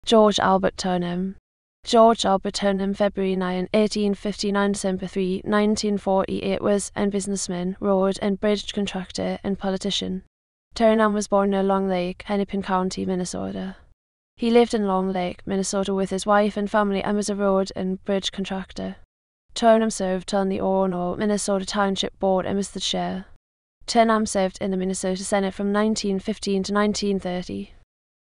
George Albert Turnham. George Albert Turnham, February 9, 1859, December 3, 1948, was a businessman, road and bridge contractor, and politician. Turnham was born near Long Lake, Hennepin County, Minnesota. He lived in Long Lake, Minnesota with his wife and family and was a road and bridge contractor. Turnham served on the Orono, Minnesota Township Board and was the chair. Turnham served in the Minnesota Senate from 1915 to 1930.